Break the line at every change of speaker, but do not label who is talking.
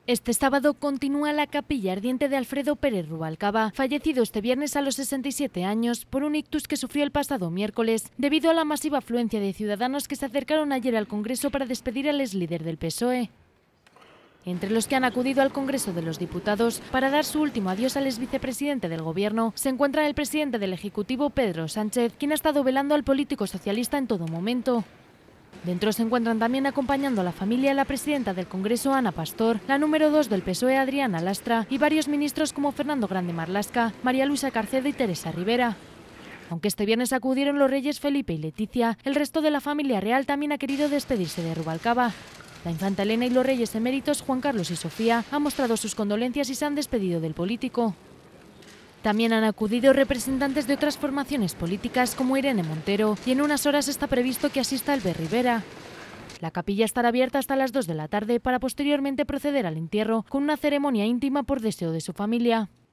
Este sábado continúa la capilla ardiente de Alfredo Pérez Rubalcaba, fallecido este viernes a los 67 años por un ictus que sufrió el pasado miércoles debido a la masiva afluencia de ciudadanos que se acercaron ayer al Congreso para despedir al exlíder del PSOE. Entre los que han acudido al Congreso de los Diputados para dar su último adiós al exvicepresidente del Gobierno se encuentra el presidente del Ejecutivo, Pedro Sánchez, quien ha estado velando al político socialista en todo momento. Dentro se encuentran también acompañando a la familia la presidenta del Congreso, Ana Pastor, la número 2 del PSOE, Adriana Lastra, y varios ministros como Fernando Grande Marlaska, María Luisa Carcedo y Teresa Rivera. Aunque este viernes acudieron los reyes Felipe y Leticia, el resto de la familia real también ha querido despedirse de Rubalcaba. La infanta Elena y los reyes eméritos Juan Carlos y Sofía han mostrado sus condolencias y se han despedido del político. También han acudido representantes de otras formaciones políticas como Irene Montero y en unas horas está previsto que asista Albert Rivera. La capilla estará abierta hasta las 2 de la tarde para posteriormente proceder al entierro con una ceremonia íntima por deseo de su familia.